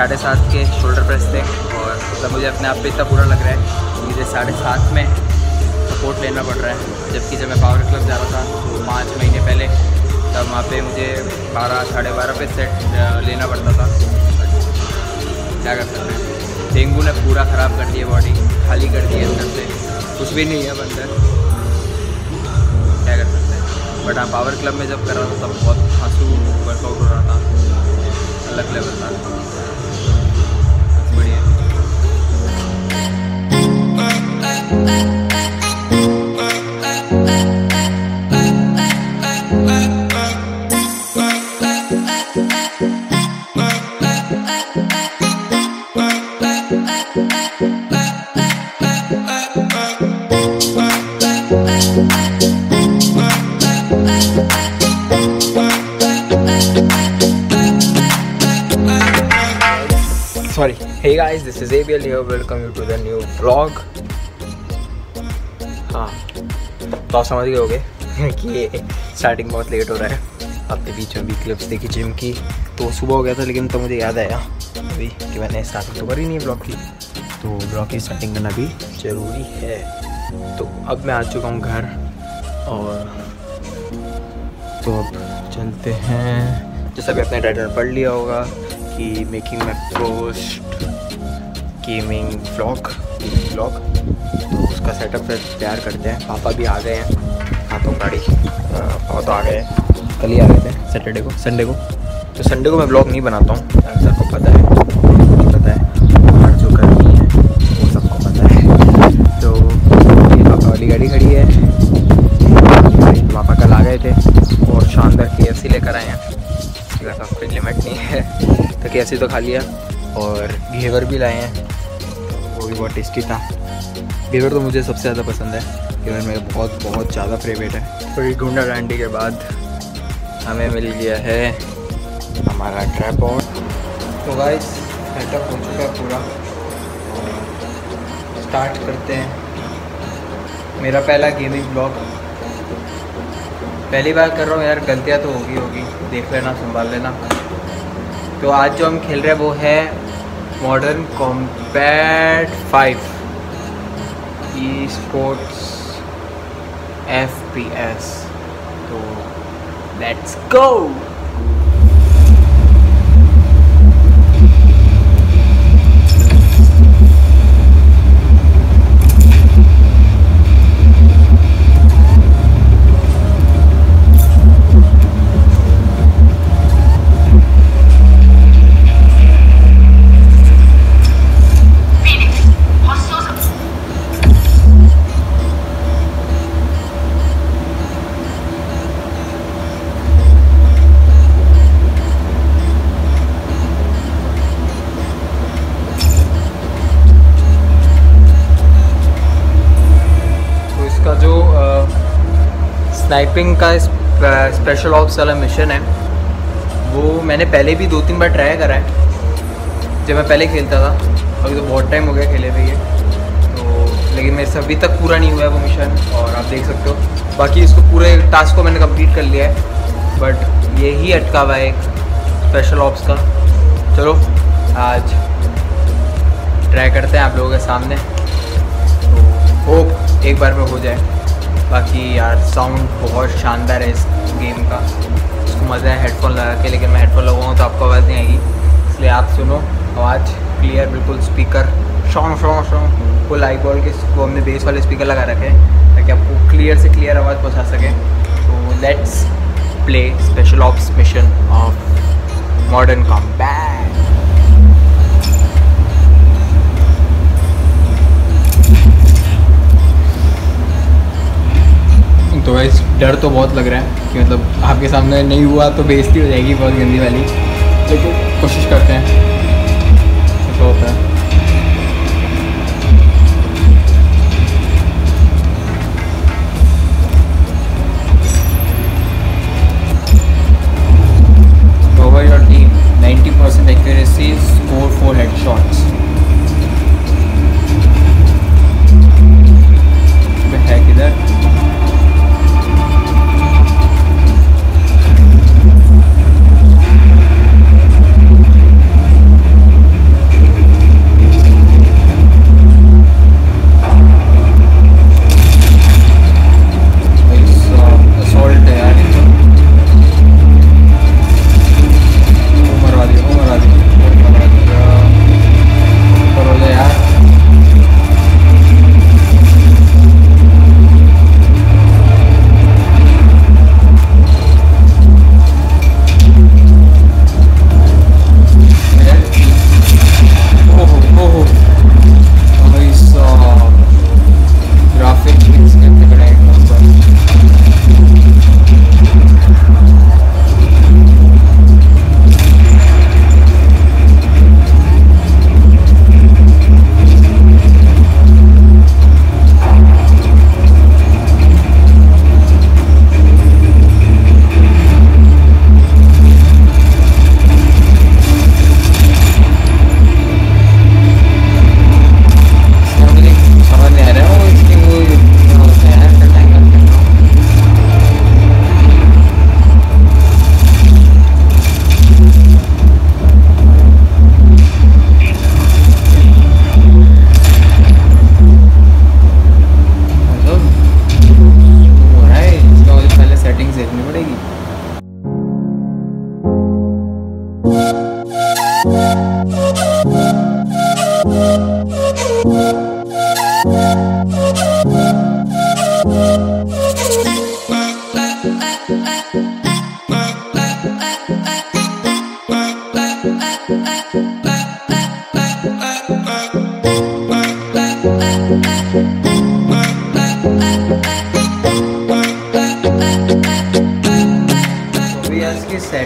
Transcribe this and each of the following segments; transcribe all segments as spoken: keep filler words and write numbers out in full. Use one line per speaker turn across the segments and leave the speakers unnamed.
साढ़े सात के शोल्डर प्रेस थे और मतलब मुझे अपने आप पे इतना बुरा लग रहा है मुझे साढ़े सात में सपोर्ट लेना पड़ रहा है, जबकि जब मैं पावर क्लब जा रहा था तो पाँच महीने पहले तब वहाँ पे मुझे बारह साढ़े बारह पे सेट लेना पड़ता था। क्या कर सकते हैं, डेंगू ने पूरा ख़राब कर दिया, बॉडी खाली कर दी है अंदर से, कुछ भी नहीं है अंदर। क्या कर सकते हैं। बट हाँ, पावर क्लब में जब कर रहा था तब बहुत आंसू वर्कआउट हो रहा था, अलग लेवल था, बढ़िया। Sorry. Hey guys, this is A B L here. Welcome you to the new vlog. हाँ, तो आप समझ गए होगे कि स्टार्टिंग बहुत लेट हो रहा है। अपने बीच में भी क्लिप्स देखी जिम की, तो सुबह हो गया था, लेकिन तो मुझे याद आया अभी कि मैंने स्टार्टिंग तो करी नहीं है ब्लॉग की, तो ब्लॉग की स्टार्टिंग करना भी ज़रूरी है। तो अब मैं आ चुका हूँ घर और तो अब चलते हैं। जैसा भी अपने टाइटल में पढ़ लिया होगा कि making my first gaming vlog vlog तो उसका सेटअप फिर तैयार करते हैं। पापा भी आ गए हैं, हाथों गाड़ी पापा तो आ गए हैं, कल ही आ गए थे सैटरडे को संडे को। तो संडे को मैं व्लॉग नहीं बनाता हूँ, सबको पता है, पता है और जो करनी है वो सबको पता है। तो ये पापा वाली गाड़ी खड़ी है, पापा कल आ गए थे और शानदार के एफ सी लेकर आए हैं। वैसा कोई लिमिट नहीं है, तो के एफ सी तो खा लिया और घेवर भी लाए हैं, वो भी बहुत टेस्टी था। घेवर तो मुझे सबसे ज़्यादा पसंद है, घेवर मेरा बहुत बहुत ज़्यादा फेवरेट है। थोड़ी ढूंढा ढांडी के बाद हमें मिल गया है हमारा ट्राइपॉड। तो गाइस सेटअप हो चुका है पूरा, स्टार्ट करते हैं। मेरा पहला गेमिंग ब्लॉग, पहली बार कर रहा हूँ यार, गलतियाँ तो होगी होगी देख लेना, संभाल लेना। तो आज जो हम खेल रहे हैं वो है modern combat five E sports F P S. तो लेट्स गो। स्नाइपिंग का स्पेशल ऑप्स वाला मिशन है, वो मैंने पहले भी दो तीन बार ट्राई करा है जब मैं पहले खेलता था। अभी तो बहुत टाइम हो गया खेले हुए, तो लेकिन मेरे से अभी तक पूरा नहीं हुआ है वो मिशन, और आप देख सकते हो। बाकी इसको पूरे टास्क को मैंने कंप्लीट कर लिया है, बट ये ही अटका हुआ है एक स्पेशल ऑप्स का। चलो आज ट्राई करते हैं आप लोगों के सामने, तो होप एक बार में हो जाए। बाकी यार साउंड बहुत शानदार है इस गेम का, इसको मज़ा है हेडफोन लगा के, लेकिन मैं हेडफोन लगाऊँ तो आपको आवाज़ नहीं आएगी, इसलिए आप सुनो आवाज़ क्लियर बिल्कुल। स्पीकर शॉन्ग शॉन्ग शॉन्ग फुल आई बॉल के वो हमने बेस वाले स्पीकर लगा रखे हैं ताकि आपको क्लियर से क्लियर आवाज़ पहुँचा सकें। तो let's play special ops mission of modern combat. तो गाइस डर तो बहुत लग रहा है कि मतलब आपके सामने नहीं हुआ तो बेइज्जती हो जाएगी बहुत गंदी वाली, लेकिन कोशिश करते हैं ऐसा होता है। Cover your team, ninety percent accuracy, score four headshots. है किधर?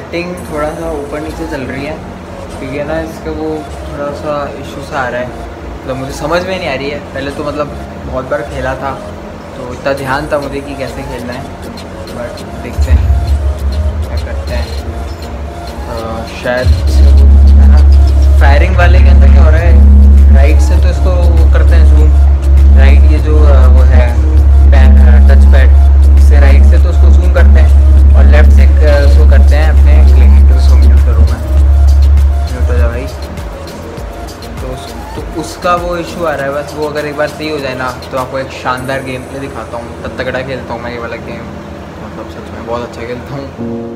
सेटिंग थोड़ा सा ऊपर नीचे चल रही है क्योंकि ना इसका वो थोड़ा सा इशू सा आ रहा है, मतलब मुझे समझ में नहीं आ रही है। पहले तो मतलब बहुत बार खेला था तो इतना ध्यान था मुझे कि कैसे खेलना है, बट देखते हैं क्या करते हैं। आ, शायद है ना फायरिंग वाले के अंदर क्या हो रहा है, राइट से तो इसको वो करते हैं जूम, राइट ये जो वो है टच पैड, इससे राइट से तो उसको जूम करते हैं और लेफ्ट से उसको करते हैं अपने क्लिक तो उसको म्यूट करूँ मैं, म्यूट हो जा भाई। तो उस, तो उसका वो इशू आ रहा है, बस वो अगर एक बार सही हो जाए ना तो आपको एक शानदार गेम प्ले दिखाता हूँ। तब तगड़ा खेलता हूँ मैं ये वाला गेम, मतलब सच में बहुत अच्छा खेलता हूँ।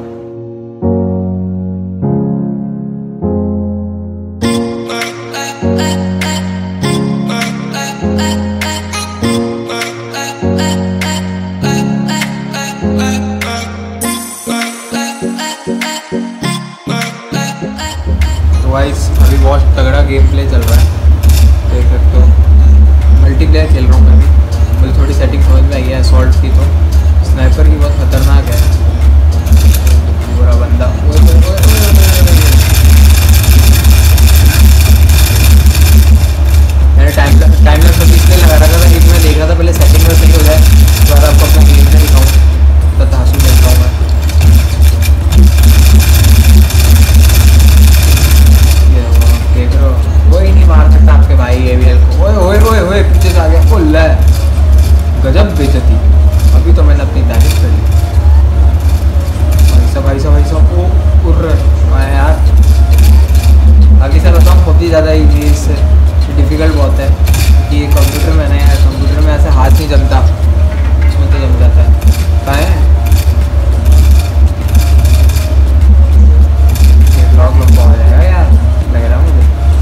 अभी बहुत तगड़ा गेम प्ले चल रहा है, देख सकते हो। मल्टीप्लेयर खेल रहा हूँ मैं भी, मुझे थोड़ी सेटिंग समझ में आई है असॉल्ट की, तो स्नाइपर की बहुत खतरनाक है पूरा बंदा। मैंने टाइम टाइम लैप्स अभी इसलिए लगा रखा था क्योंकि मैं देख रहा था पहले सेटिंग में सही हो जाए तो बाद आपको अपना गेम में दिखाऊँ, तब हासिल खेलता हूँ मैं। देख रहे हो कोई नहीं मार सकता आपके भाई एवीएल को। ओए ओए ओए ओए पीछे से आ गया, ओ ले गजब बेइज्जती। अभी तो मैंने अपनी तारीफ करी भाई साहब भाई साहब भाई साहब। ओ उड़ रहे यार, अगली साल बताऊँ पबजी ज़्यादा ईजी, इससे डिफ़िकल्ट बहुत है कि कंप्यूटर में नहीं है, कंप्यूटर में ऐसे हाथ नहीं जमता, इसमें तो जम जाता है। कहाँ है ब्लॉग लंबा हो जाएगा यार लग रहा है मुझे।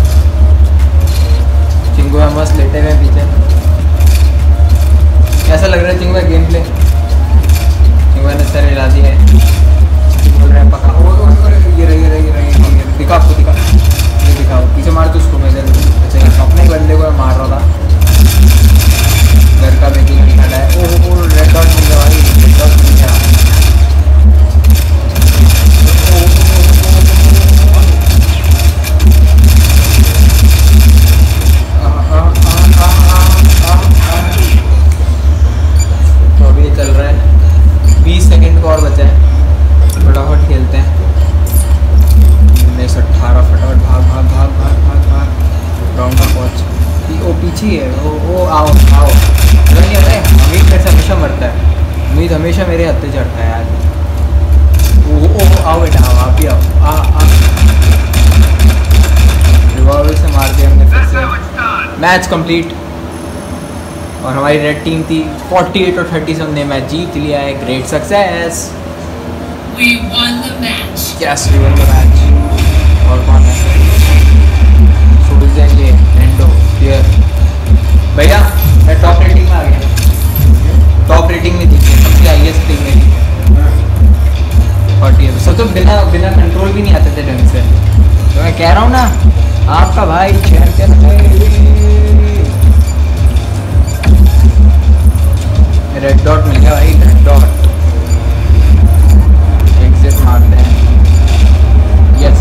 चिंगू है मस्त लेटे हुए पीछे, कैसा लग रहा है चिंगू गेम प्ले? चिंगू ने सर हिला दिया है, बोल रहे हैं पका। ओ ये रही रही रही दिखा आपको, दिखा ये दिखाओ, पीछे मार तो उसको। मैं अच्छा अपने बंदे को मार रहा था, घर का बेकिंग नहीं खड़ा है। ओह ओ रेड डॉट मिल गया भाई, रेड डॉट मिल गया। तो अभी चल रहा है, बीस सेकंड को और बचा है, फटाफट खेलते हैं। उन्नीस अट्ठारह फटाफट भाग भाग भाग भाग भाग भाग राउंड का पहुँच। वो पीछे है, वो वो आओ आओ नहीं आता है। अमीर मेरे से हमेशा मरता है, उम्मीद हमेशा मेरे हत्थे चढ़ता है यार। ओ ओ आओ बेटा आओ, आप ही आओ, आ आ रिवॉल्वर से मार दिया हमने फिर से। मैच कंप्लीट और हमारी रेड टीम थी अड़तालीस और तीस, हमने मैच जीत लिया है। Great success,
We won the match.
Yes we won the match. और कौन है? सुबह ये एंडो हियर भैया, मैं टॉप रेटिंग में आ गया, टॉप रेटिंग में थी, सबसे हाईएस्ट टीम में थी फोर्टी। सब तो बिना बिना कंट्रोल भी नहीं आते थे ढंग से, तो मैं कह रहा हूँ ना आपका भाई चैंपियन है। रेड डॉट मिल गया भाई, रेड डॉट एग्जिट मारते हैं। यस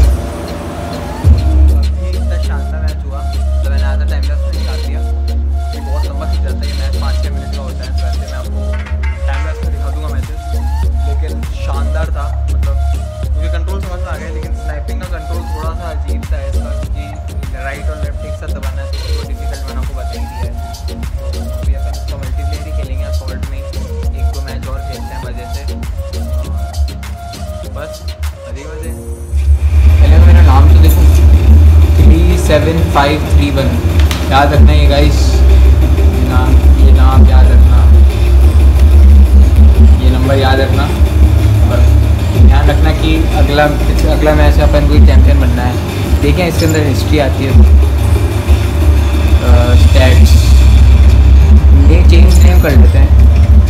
इतना शानदार मैच हुआ, तो मैंने आधा टाइम लैप्स में निकाल दिया। ये बहुत लंबा खिंच जाता है ये मैच, पाँच छः मिनट का होता है। वैसे मैं आपको टाइम लैप्स में दिखा दूंगा मैचेस, लेकिन शानदार था। मतलब मुझे कंट्रोल समझ में आ गया, लेकिन स्नाइपिंग का कंट्रोल थोड़ा सा अजीब था इसका, क्योंकि राइट और लेफ्ट एक साथ दबाना है तो वो डिफिकल्ट मैंने आपको बता ही दिया है। तो अभी अपन उसका मल्टीप्लेयर ही खेलेंगे असॉल्ट में, एक दो मैच और खेलते हैं मज़े से, बस अभी मजे। पहले मैं मेरा नाम तो देखूँ, three seven five three one याद रखना ये गाइस, नाम ये नाम याद रखना, ये नंबर याद रखना। और ध्यान रखना कि अगला अगला मैच अपन कोई चैम्पियन बनना है। देखें इसके अंदर हिस्ट्री आती है, स्टैट्स, ये चेंज नेम कर लेते हैं,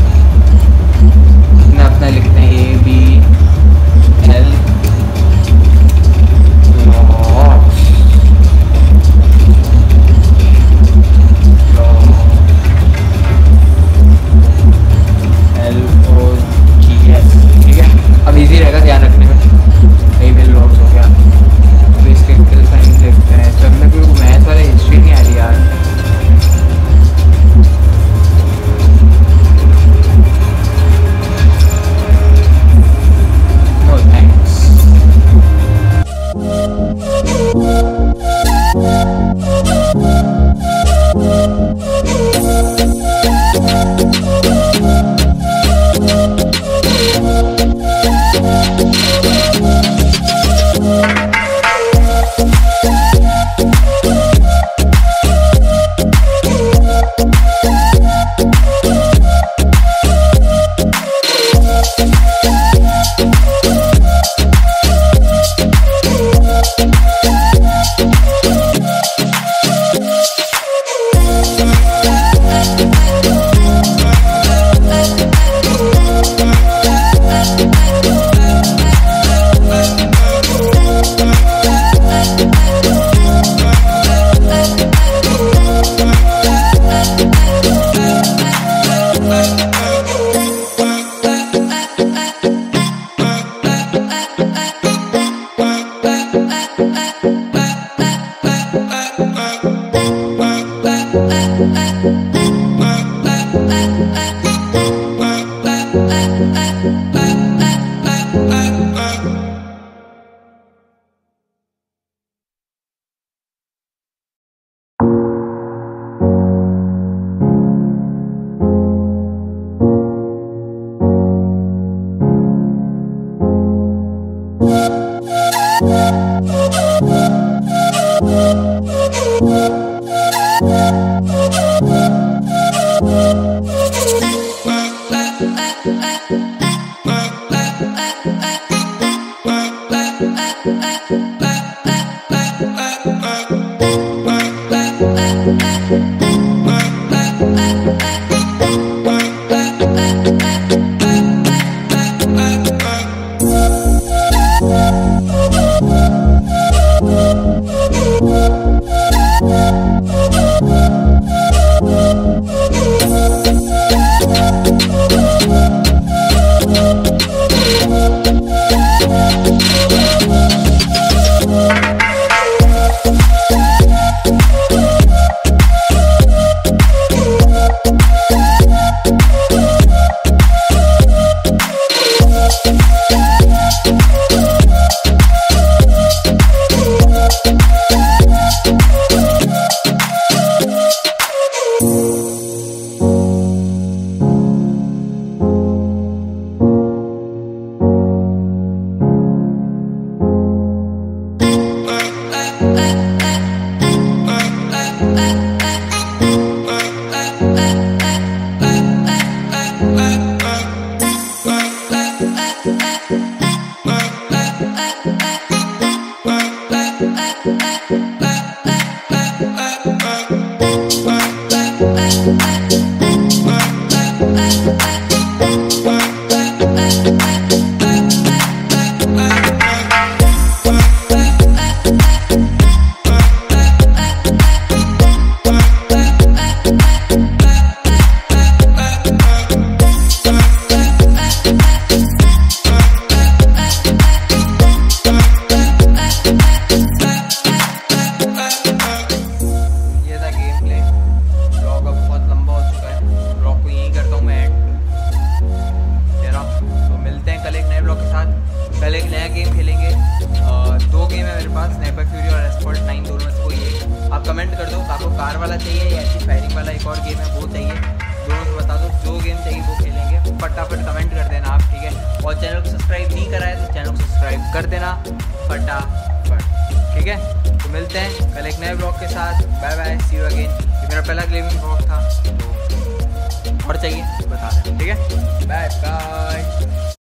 अपना अपना लिखते हैं A B L L O G S. ठीक है, अब इजी रहेगा ध्यान रखने में। कल एक नया गेम खेलेंगे। दो गेम है मेरे पास, स्नाइपर फ्यूरी और एसफॉल्ट नाइन, दोनों में से कोई एक। आप कमेंट कर दो आपको कार वाला चाहिए या ऐसी फायरिंग वाला एक और गेम है वो चाहिए, दोनों से बता दो। जो गेम चाहिए वो खेलेंगे, फटाफट कमेंट कर देना आप, ठीक है। और चैनल को सब्सक्राइब नहीं करा है तो चैनल को सब्सक्राइब कर देना फटाफट, ठीक है। तो मिलते हैं कल एक नए ब्लॉग के साथ। Bye bye, see you again. ये मेरा पहला गेमिंग ब्लॉग था, तो और चाहिए बता दें, ठीक है। Bye bye.